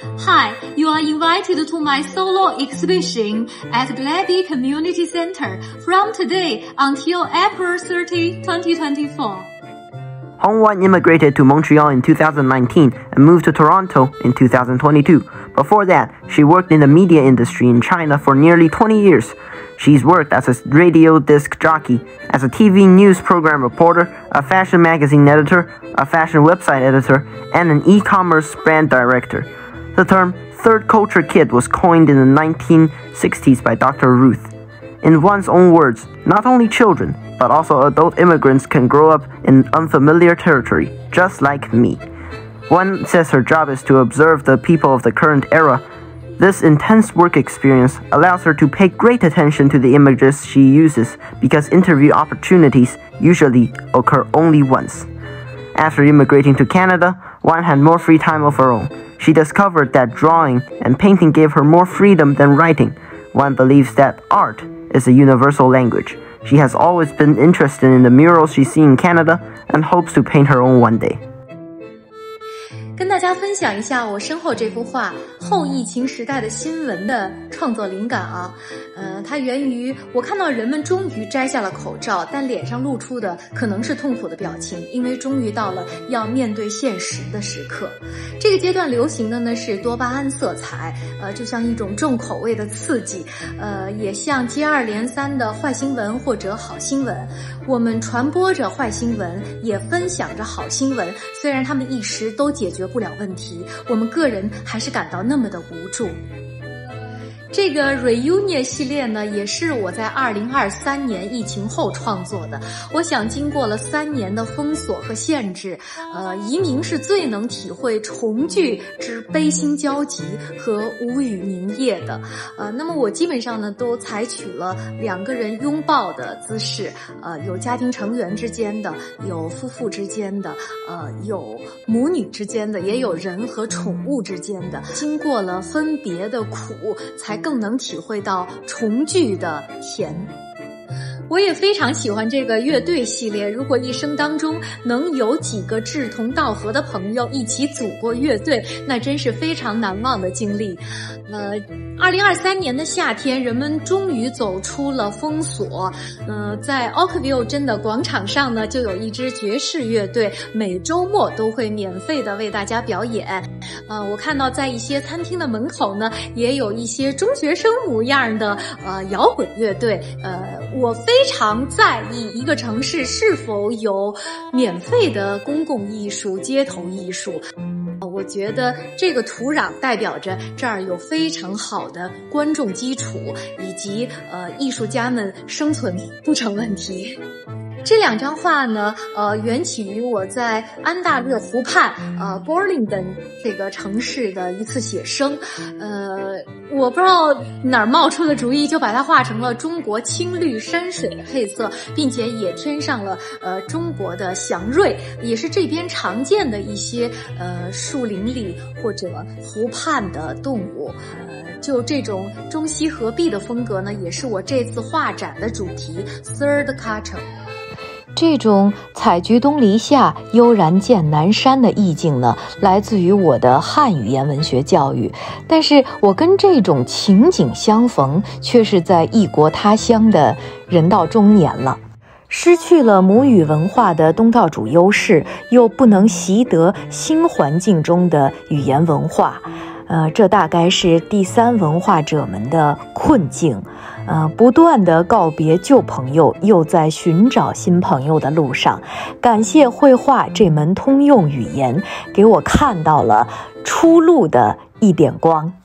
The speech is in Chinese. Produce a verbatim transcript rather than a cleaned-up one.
Hi, you are invited to my solo exhibition at Glebe Community Center from today until April thirtieth, twenty twenty-four. Hong Wan immigrated to Montreal in two thousand nineteen and moved to Toronto in two thousand twenty-two. Before that, she worked in the media industry in China for nearly twenty years. She's worked as a radio disc jockey, as a T V news program reporter, a fashion magazine editor, a fashion website editor, and an e-commerce brand director. The term third culture kid was coined in the nineteen sixties by Doctor Ruth. In one's own words, not only children, but also adult immigrants can grow up in unfamiliar territory, just like me. One says her job is to observe the people of the current era. This intense work experience allows her to pay great attention to the images she uses because interview opportunities usually occur only once. After immigrating to Canada, Wan had more free time of her own. She discovered that drawing and painting gave her more freedom than writing. Wan believes that art is a universal language. She has always been interested in the murals she's seen in Canada and hopes to paint her own one day. 跟大家分享一下我身后这幅画后疫情时代的新闻的创作灵感啊，呃，它源于我看到人们终于摘下了口罩，但脸上露出的可能是痛苦的表情，因为终于到了要面对现实的时刻。这个阶段流行的呢是多巴胺色彩，呃，就像一种重口味的刺激，呃，也像接二连三的坏新闻或者好新闻。我们传播着坏新闻，也分享着好新闻，虽然他们一时都解决不了问题，我们个人还是感到那么的无助。这个 reunion 系列呢，也是我在二零二三年疫情后创作的。我想经过了三年的封锁和限制，呃，移民是最能体会重聚之悲心交集和无语凝噎的。呃，那么我基本上呢都采取了两个人拥抱的姿势，呃，有家庭成员之间的，有夫妇之间的，呃，有母女之间的，也有人和宠物之间的。经过了分别的苦，才更能体会到重聚的甜。我也非常喜欢这个乐队系列，如果一生当中能有几个志同道合的朋友一起组过乐队，那真是非常难忘的经历。呃，二零二三年的夏天，人们终于走出了封锁。呃，在 Oakville 镇的广场上呢，就有一支爵士乐队，每周末都会免费的为大家表演。呃，我看到在一些餐厅的门口呢，也有一些中学生模样的呃摇滚乐队。呃，我非常在意一个城市是否有免费的公共艺术、街头艺术。我觉得这个土壤代表着这儿有非常好的观众基础，以及呃艺术家们生存不成问题。这两张画呢，呃，缘起于我在安大略湖畔，呃 ，Burlington 这个城市的一次写生。呃，我不知道哪儿冒出的主意，就把它画成了中国青绿山水的配色，并且也添上了呃中国的祥瑞，也是这边常见的一些呃树林里或者湖畔的动物。呃，就这种中西合璧的风格呢，也是我这次画展的主题 Third Culture。 这种采菊东篱下，悠然见南山的意境呢，来自于我的汉语言文学教育，但是我跟这种情景相逢，却是在异国他乡的人到中年了。失去了母语文化的东道主优势，又不能习得新环境中的语言文化，呃，这大概是第三文化者们的困境。呃，不断地告别旧朋友，又在寻找新朋友的路上。感谢绘画这门通用语言，给我看到了出路的一点光。